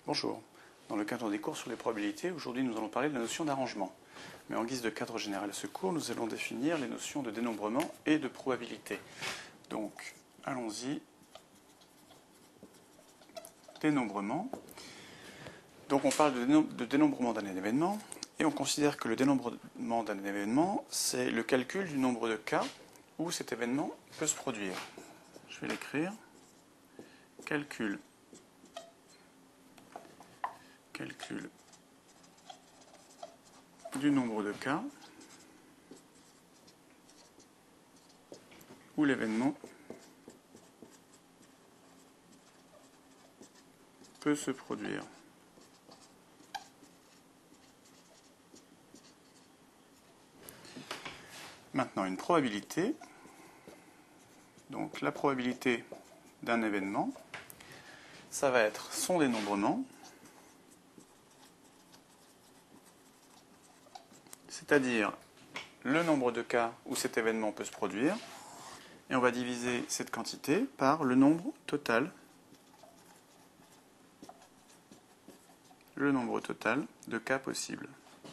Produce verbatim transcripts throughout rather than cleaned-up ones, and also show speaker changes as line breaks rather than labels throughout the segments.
Bonjour. Dans le cadre des cours sur les probabilités, aujourd'hui nous allons parler de la notion d'arrangement. Mais en guise de cadre général à ce cours, nous allons définir les notions de dénombrement et de probabilité. Donc, allons-y. Dénombrement. Donc on parle de, dénom de dénombrement d'un événement, et on considère que le dénombrement d'un événement, c'est le calcul du nombre de cas où cet événement peut se produire. Je vais l'écrire. Calcul. Calcul du nombre de cas où l'événement peut se produire. Maintenant, une probabilité. Donc la probabilité d'un événement, ça va être son dénombrement, c'est-à-dire le nombre de cas où cet événement peut se produire, et on va diviser cette quantité par le nombre total, le nombre total de cas possibles.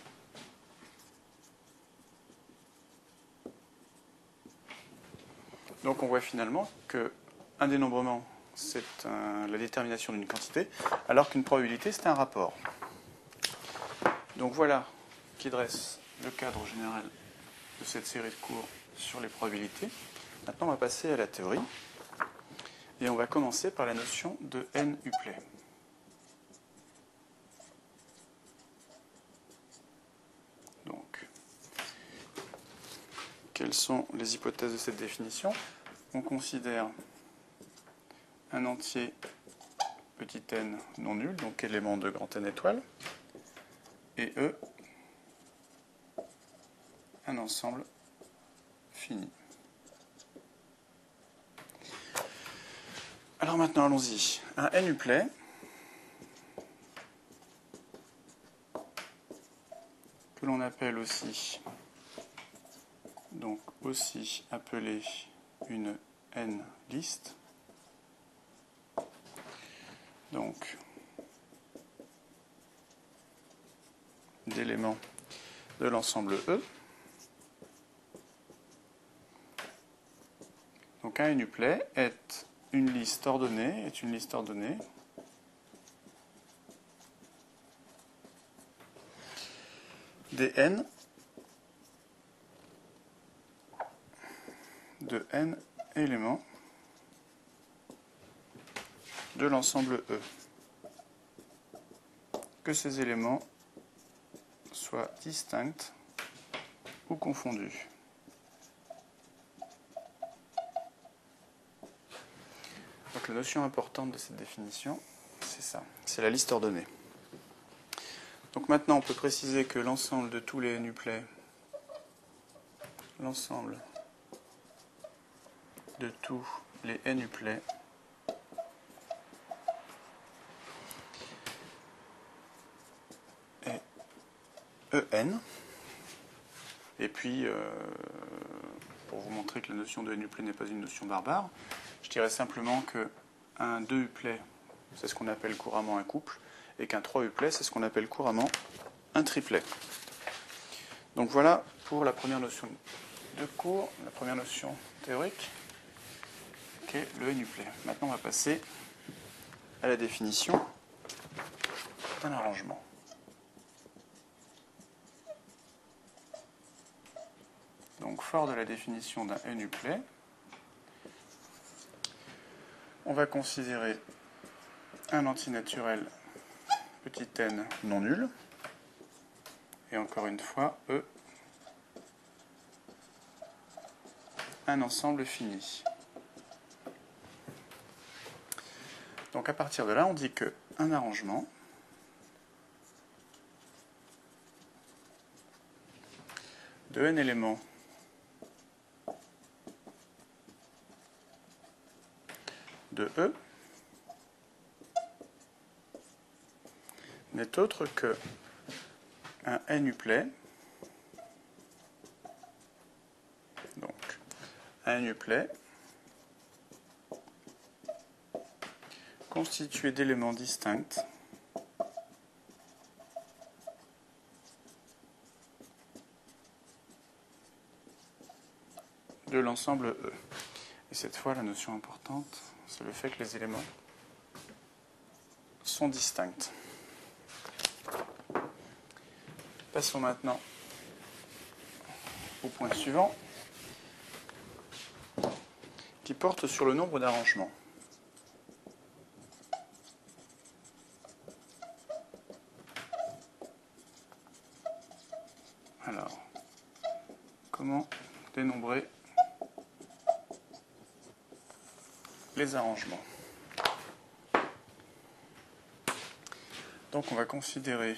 Donc on voit finalement qu'un dénombrement, c'est un, la détermination d'une quantité, alors qu'une probabilité, c'est un rapport. Donc voilà qui dresse le cadre général de cette série de cours sur les probabilités. Maintenant, on va passer à la théorie. Et on va commencer par la notion de n-uplet. Donc, quelles sont les hypothèses de cette définition? On considère un entier petit n non nul, donc élément de grand N étoile, et E, un ensemble fini. Alors maintenant, allons-y. Un n-uplet, que l'on appelle aussi, donc aussi appelé une n-liste, donc d'éléments de l'ensemble E. Donc un n-uplet est une liste ordonnée, est une liste ordonnée des n de n éléments de l'ensemble E. Que ces éléments soient distincts ou confondus. Donc la notion importante de cette définition, c'est ça, c'est la liste ordonnée. Donc maintenant, on peut préciser que l'ensemble de tous les n-uplets, l'ensemble de tous les n-uplets est En. Et puis, euh, pour vous montrer que la notion de n-uplet n'est pas une notion barbare, je dirais simplement qu'un deux-uplet, c'est ce qu'on appelle couramment un couple, et qu'un trois-uplet, c'est ce qu'on appelle couramment un triplet. Donc voilà pour la première notion de cours, la première notion théorique, qui est le n-uplet. Maintenant, on va passer à la définition d'un arrangement. Donc, fort de la définition d'un n-uplet, on va considérer un antinaturel petit n non nul, et encore une fois, E, un ensemble fini. Donc à partir de là, on dit qu'un arrangement de n éléments de E n'est autre que un n-uplet, donc un n-uplet constitué d'éléments distincts de l'ensemble E. Et cette fois, la notion importante, c'est le fait que les éléments sont distincts. Passons maintenant au point suivant, qui porte sur le nombre d'arrangements. Alors, comment dénombrer les arrangements? Donc on va considérer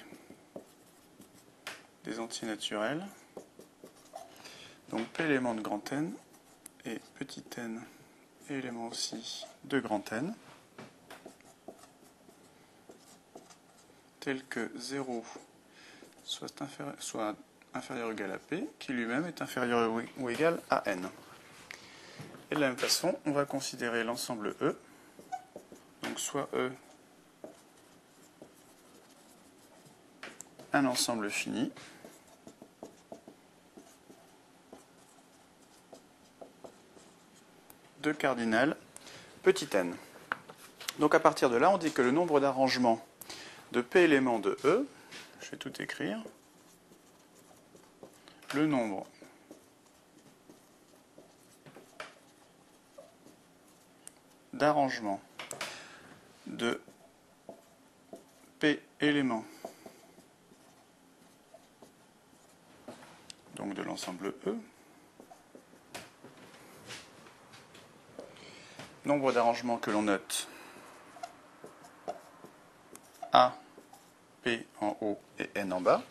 des entiers naturels, donc P éléments de grand N et petit n éléments aussi de grand N, tels que zéro soit inférieur, soit inférieur ou égal à P, qui lui-même est inférieur ou égal à N. Et de la même façon, on va considérer l'ensemble E, donc soit E un ensemble fini, de cardinal petit n. Donc à partir de là, on dit que le nombre d'arrangements de P éléments de E, je vais tout écrire, le nombre d'arrangements de P éléments, donc de l'ensemble E, nombre d'arrangements que l'on note A, P en haut et N en bas,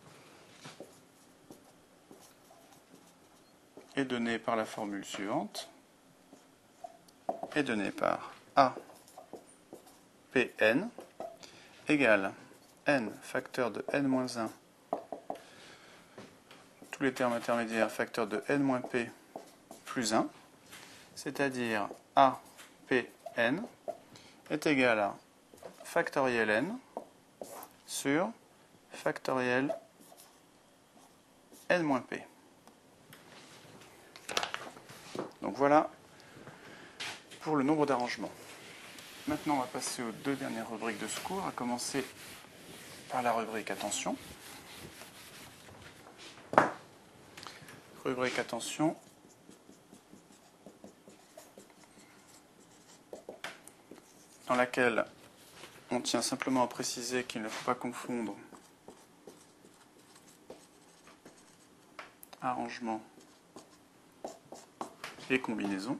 est donné par la formule suivante, est donné par A, P, N, égale N facteur de N moins un, tous les termes intermédiaires facteur de N moins P plus un, c'est-à-dire A, P, N est égal à factoriel N sur factoriel N moins P. Donc voilà pour le nombre d'arrangements. Maintenant, on va passer aux deux dernières rubriques de ce cours, à commencer par la rubrique attention. Rubrique attention. Dans laquelle on tient simplement à préciser qu'il ne faut pas confondre arrangement et combinaison.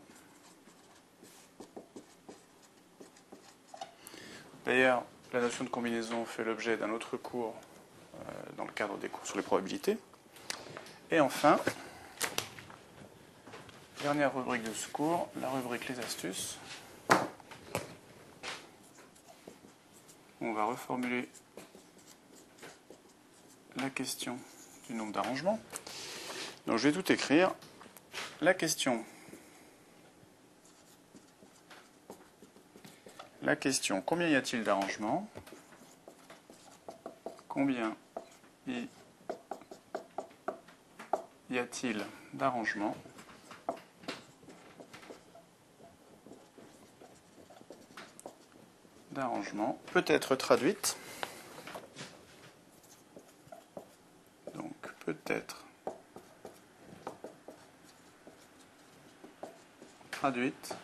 D'ailleurs, la notion de combinaison fait l'objet d'un autre cours euh, dans le cadre des cours sur les probabilités. Et enfin, dernière rubrique de ce cours, la rubrique les astuces. On va reformuler la question du nombre d'arrangements. Donc je vais tout écrire. La question. La question, combien y a-t-il d'arrangements? Combien y a-t-il d'arrangements d'arrangements peut être traduite, donc peut être traduite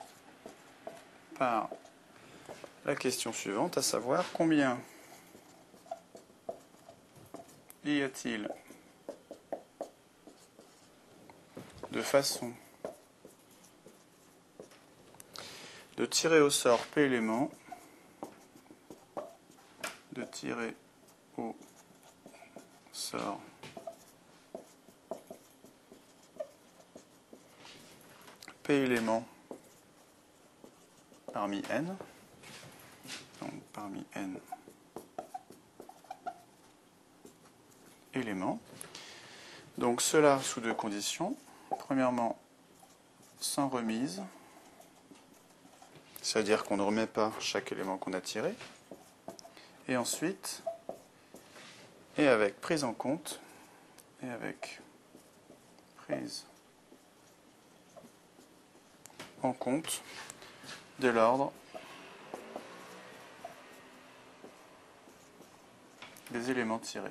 par la question suivante, à savoir combien y a-t-il de façons de tirer au sort P éléments, de tirer au sort P éléments parmi n, donc parmi n éléments. Donc cela sous deux conditions. Premièrement, sans remise, c'est-à-dire qu'on ne remet pas chaque élément qu'on a tiré. Et ensuite, et avec prise en compte, et avec prise en compte de l'ordre des éléments tirés.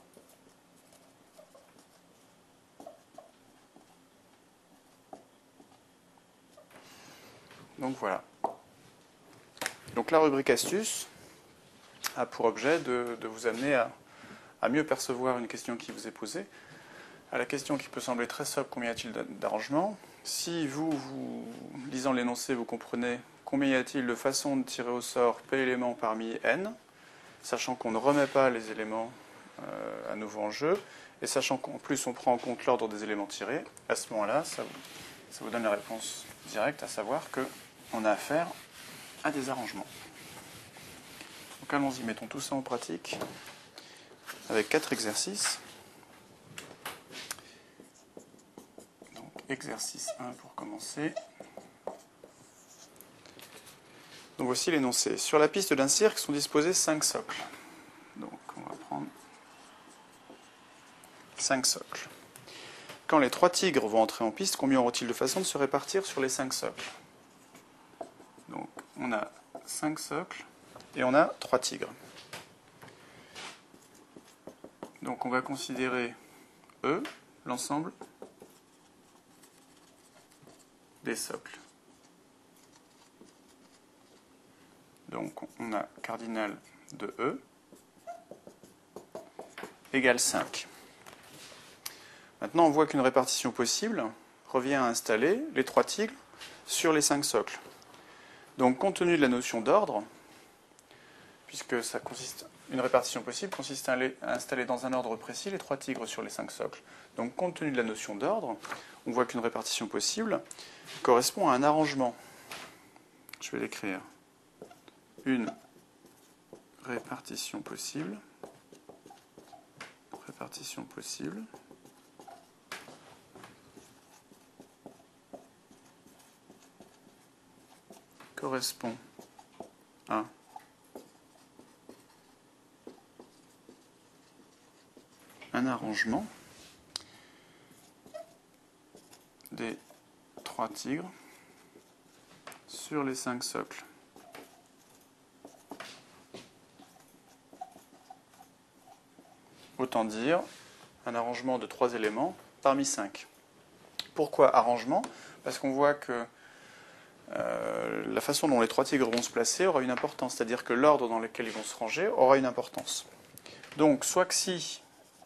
Donc voilà. Donc la rubrique astuce a pour objet de, de vous amener à, à mieux percevoir une question qui vous est posée. À la question qui peut sembler très sobre, combien y a-t-il d'arrangements? Si vous, vous, lisant l'énoncé, vous comprenez combien y a-t-il de façons de tirer au sort P éléments parmi N, sachant qu'on ne remet pas les éléments euh, à nouveau en jeu, et sachant qu'en plus on prend en compte l'ordre des éléments tirés, à ce moment-là, ça, ça vous donne la réponse directe, à savoir qu'on a affaire à des arrangements. Donc allons-y, mettons tout ça en pratique avec quatre exercices. Donc exercice un pour commencer. Donc voici l'énoncé. Sur la piste d'un cirque sont disposés cinq socles. Donc on va prendre cinq socles. Quand les trois tigres vont entrer en piste, combien auront-ils de façons de se répartir sur les cinq socles? Donc on a cinq socles et on a trois tigres. Donc on va considérer E, l'ensemble des socles. Donc on a cardinal de E égale cinq. Maintenant on voit qu'une répartition possible revient à installer les trois tigres sur les cinq socles. Donc compte tenu de la notion d'ordre, puisque ça consiste, une répartition possible consiste à installer dans un ordre précis les trois tigres sur les cinq socles. Donc compte tenu de la notion d'ordre, on voit qu'une répartition possible correspond à un arrangement. Je vais l'écrire. Une répartition possible. Répartition possible. Correspond à un arrangement des trois tigres sur les cinq socles. Autant dire un arrangement de trois éléments parmi cinq. Pourquoi arrangement? Parce qu'on voit que euh, la façon dont les trois tigres vont se placer aura une importance, c'est-à-dire que l'ordre dans lequel ils vont se ranger aura une importance. Donc, soit que si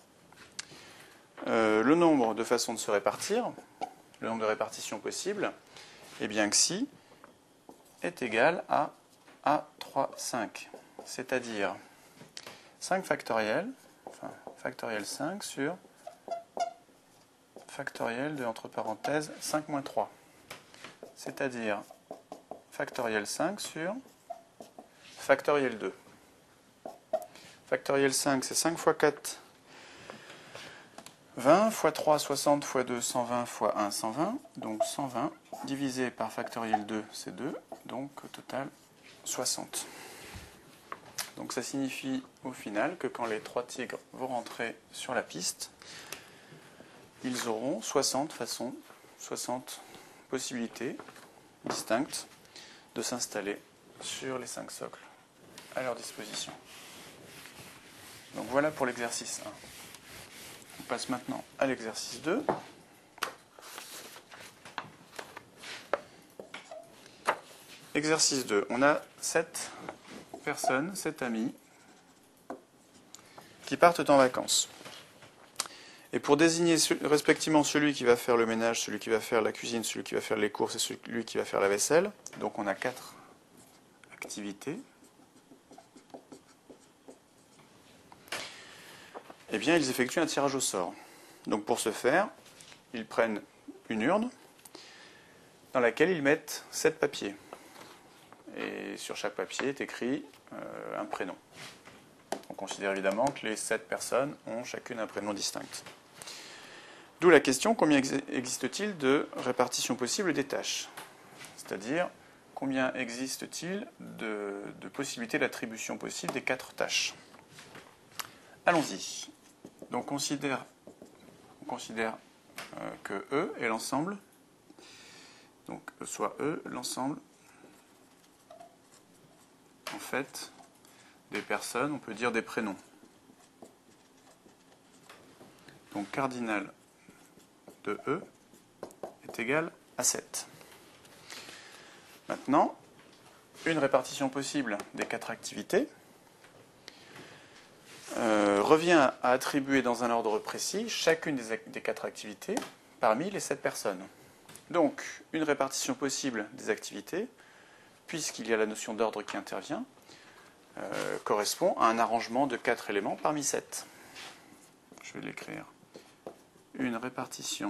euh, le nombre de façons de se répartir, le nombre de répartitions possibles, et bien que si est égal à A trois, cinq, c'est-à-dire cinq factoriel, enfin factoriel cinq sur factoriel de, entre parenthèses, cinq moins trois, c'est-à-dire factoriel cinq sur factoriel deux. Factoriel cinq, c'est cinq fois quatre, vingt, fois trois, soixante, fois deux, cent vingt, fois un, cent vingt, donc cent vingt, divisé par factoriel deux, c'est deux, donc au total soixante. Donc ça signifie au final que quand les trois tigres vont rentrer sur la piste, ils auront soixante façons, soixante possibilités distinctes de s'installer sur les cinq socles à leur disposition. Donc voilà pour l'exercice un. On passe maintenant à l'exercice deux. Exercice deux. On a sept personnes, sept amis, qui partent en vacances. Et pour désigner respectivement celui qui va faire le ménage, celui qui va faire la cuisine, celui qui va faire les courses et celui qui va faire la vaisselle, donc on a quatre activités, eh bien ils effectuent un tirage au sort. Donc pour ce faire, ils prennent une urne dans laquelle ils mettent sept papiers. Et sur chaque papier est écrit euh, un prénom. On considère évidemment que les sept personnes ont chacune un prénom distinct. D'où la question, combien ex- existe-t-il de répartitions possibles des tâches? C'est-à-dire, combien existe-t-il de, de possibilités d'attribution possible des quatre tâches? Allons-y. Donc on considère, on considère euh, que E est l'ensemble Donc soit E, l'ensemble en fait des personnes, on peut dire des prénoms. Donc cardinal de E est égal à sept. Maintenant, une répartition possible des quatre activités euh, revient à attribuer dans un ordre précis chacune des, des quatre activités parmi les sept personnes. Donc, une répartition possible des activités, puisqu'il y a la notion d'ordre qui intervient, euh, correspond à un arrangement de quatre éléments parmi sept. Je vais l'écrire. Une répartition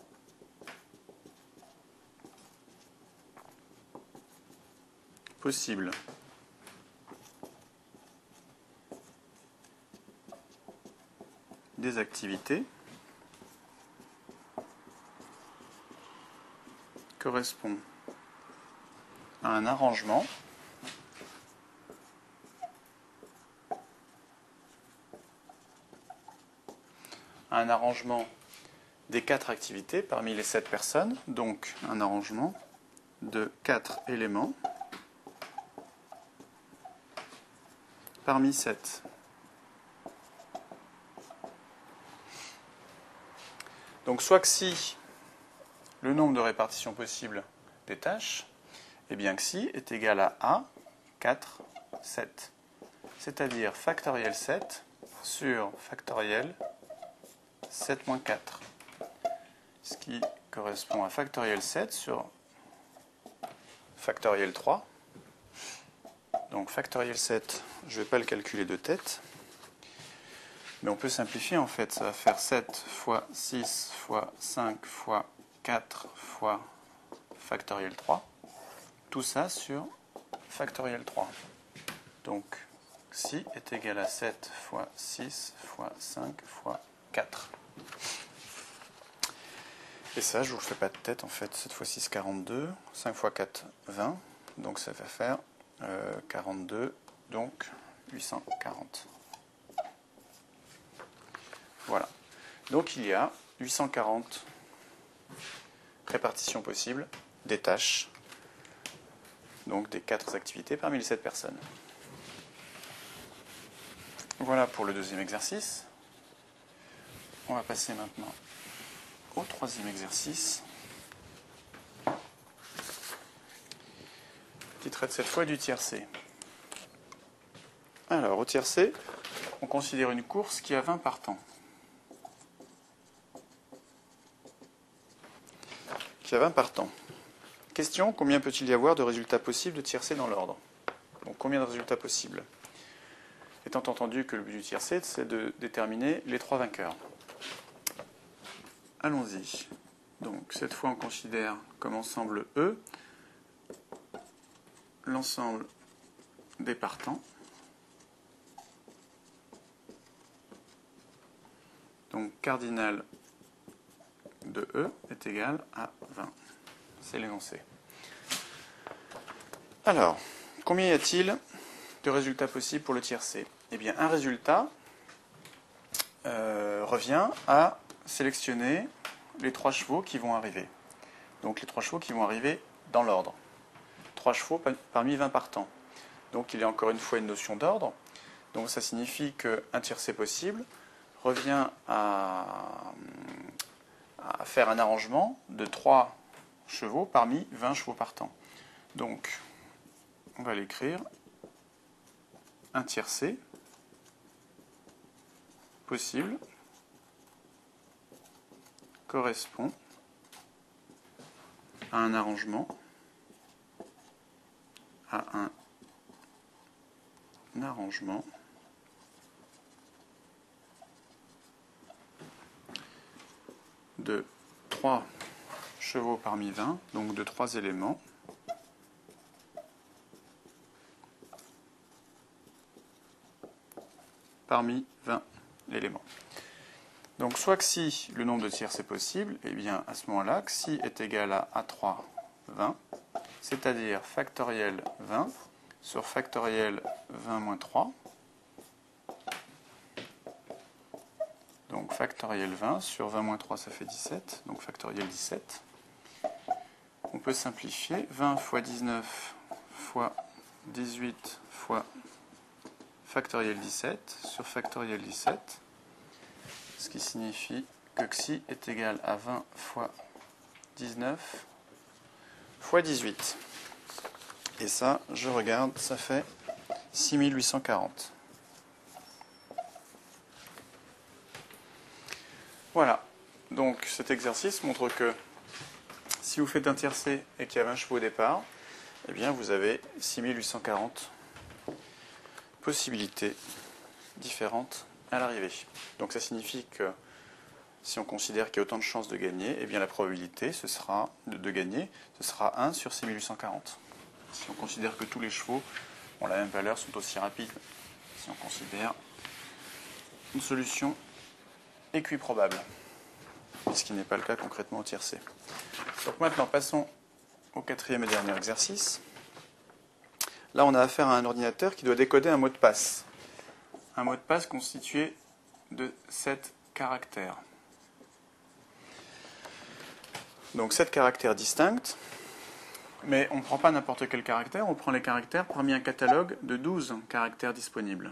possible des activités correspond à un arrangement à un arrangement des quatre activités parmi les sept personnes, donc un arrangement de quatre éléments parmi sept. Donc soit que si le nombre de répartitions possibles des tâches, et bien que si est égal à A, quatre, sept. C'est-à-dire factoriel sept sur factoriel sept moins quatre. Ce qui correspond à factoriel sept sur factoriel trois. Donc factoriel sept, je ne vais pas le calculer de tête. Mais on peut simplifier en fait. Ça va faire sept fois six fois cinq fois quatre fois factoriel trois. Tout ça sur factoriel trois. Donc xi est égal à sept fois six fois cinq fois quatre. Et ça, je ne vous le fais pas de tête en fait. sept fois six, quarante-deux. cinq fois quatre, vingt. Donc ça va faire euh, quarante-deux, donc huit cent quarante. Voilà. Donc il y a huit cent quarante répartitions possibles des tâches, donc des quatre activités parmi les sept personnes. Voilà pour le deuxième exercice. On va passer maintenant au troisième exercice, qui traite cette fois du tiercé. Alors, au tiercé, on considère une course qui a vingt partants. Qui a vingt partants. Question, combien peut-il y avoir de résultats possibles de tiercé dans l'ordre? Donc, combien de résultats possibles? Étant entendu que le but du tiercé, c'est de déterminer les trois vainqueurs. Allons-y. Donc, cette fois, on considère comme ensemble E l'ensemble des partants. Donc, cardinal de E est égal à vingt. C'est l'énoncé. Alors, combien y a-t-il de résultats possibles pour le tiercé? Eh bien, un résultat euh, revient à sélectionner les trois chevaux qui vont arriver. Donc, les trois chevaux qui vont arriver dans l'ordre. trois chevaux parmi vingt partants. Donc, il y a encore une fois une notion d'ordre. Donc, ça signifie qu'un tiercé possible revient à, à faire un arrangement de trois chevaux parmi vingt chevaux partants. Donc, on va l'écrire. Un tiercé possible correspond à un arrangement, à un, un arrangement de trois chevaux parmi vingt, donc de trois éléments, parmi vingt éléments. Donc soit que si le nombre de tiercés possible, et bien à ce moment-là, xi est égal à A trois, vingt, c'est-à-dire factoriel vingt sur factoriel vingt moins trois. Donc factoriel vingt sur vingt moins trois, ça fait dix-sept, donc factoriel dix-sept. on peut simplifier. vingt fois dix-neuf fois dix-huit fois factoriel dix-sept sur factoriel dix-sept, ce qui signifie que xi est égal à vingt fois dix-neuf fois dix-huit. Et ça, je regarde, ça fait six mille huit cent quarante. Voilà. Donc cet exercice montre que si vous faites un tiercé et qu'il y a vingt chevaux au départ, eh bien vous avez six mille huit cent quarante possibilités différentes à l'arrivée. Donc ça signifie que si on considère qu'il y a autant de chances de gagner, eh bien la probabilité ce sera, de, de gagner, ce sera un sur six mille huit cent quarante. Si on considère que tous les chevaux ont la même valeur, sont aussi rapides. Si on considère une solution équiprobable, ce qui n'est pas le cas concrètement au tiercé. Donc maintenant, passons au quatrième et dernier exercice. Là, on a affaire à un ordinateur qui doit décoder un mot de passe. Un mot de passe constitué de sept caractères. Donc sept caractères distincts, mais on ne prend pas n'importe quel caractère, on prend les caractères parmi un catalogue de douze caractères disponibles.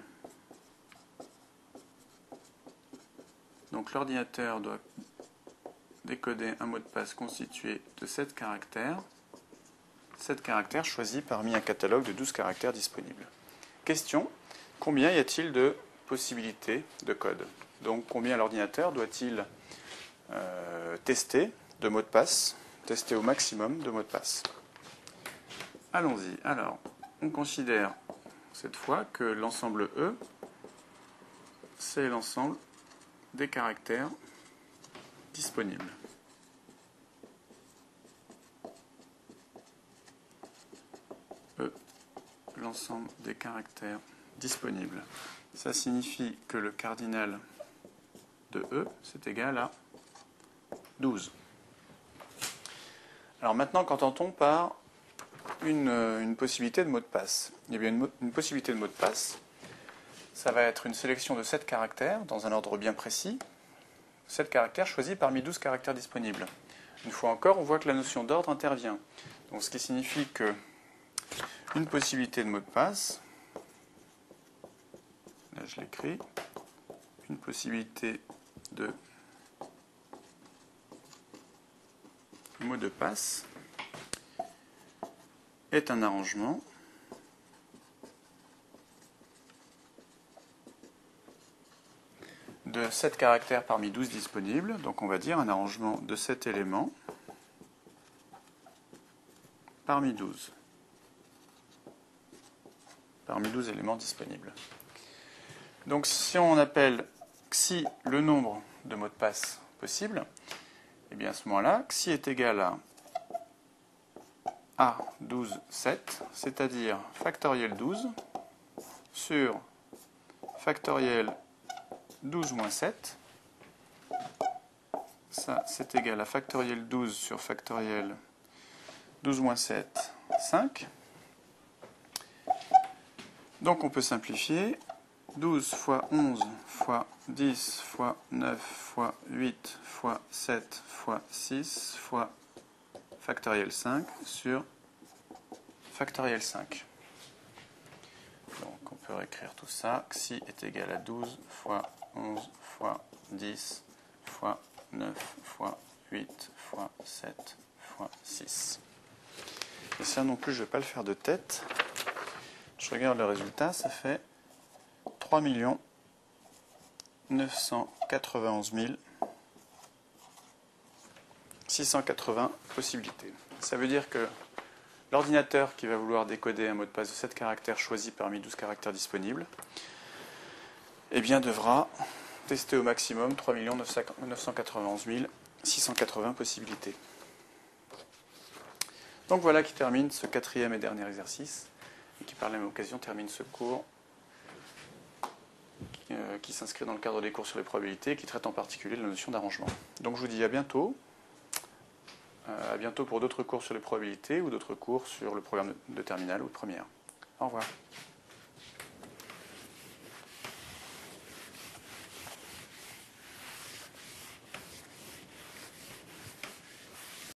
Donc l'ordinateur doit décoder un mot de passe constitué de sept caractères, sept caractères choisis parmi un catalogue de douze caractères disponibles. Question, combien y a-t-il de possibilités de code? Donc combien l'ordinateur doit-il euh, tester de mots de passe, tester au maximum de mots de passe? Allons-y. Alors, on considère cette fois que l'ensemble E, c'est l'ensemble des caractères disponibles. E, l'ensemble des caractères disponibles. Ça signifie que le cardinal de E, c'est égal à douze. Alors maintenant, qu'entend-on par une, une possibilité de mot de passe? Eh bien, une, une possibilité de mot de passe, ça va être une sélection de sept caractères, dans un ordre bien précis, sept caractères choisis parmi douze caractères disponibles. Une fois encore, on voit que la notion d'ordre intervient. Donc, ce qui signifie que une possibilité de mot de passe, là je l'écris, une possibilité de mot de passe est un arrangement de sept caractères parmi douze disponibles, donc on va dire un arrangement de sept éléments parmi douze. Parmi douze éléments disponibles. Donc si on appelle xi le nombre de mots de passe possibles, et bien à ce moment-là, xi est égal à A douze sept, c'est-à-dire factoriel douze sur factoriel douze moins sept. Ça, c'est égal à factoriel douze sur factoriel douze moins sept, cinq. Donc on peut simplifier. douze fois onze fois dix fois neuf fois huit fois sept fois six fois factoriel cinq sur factoriel cinq. Donc on peut réécrire tout ça. Xi est égal à douze fois onze fois dix fois neuf fois huit fois sept fois six. Et ça non plus, je ne vais pas le faire de tête. Je regarde le résultat, ça fait trois millions neuf cent quatre-vingt-onze mille six cent quatre-vingts possibilités. Ça veut dire que l'ordinateur qui va vouloir décoder un mot de passe de sept caractères choisi parmi douze caractères disponibles, eh bien devra tester au maximum trois millions neuf cent quatre-vingt-onze mille six cent quatre-vingts possibilités. Donc voilà qui termine ce quatrième et dernier exercice, et qui par la même occasion termine ce cours qui, euh, qui s'inscrit dans le cadre des cours sur les probabilités et qui traite en particulier de la notion d'arrangement. Donc je vous dis à bientôt, euh, à bientôt pour d'autres cours sur les probabilités ou d'autres cours sur le programme de terminale ou de première. Au revoir.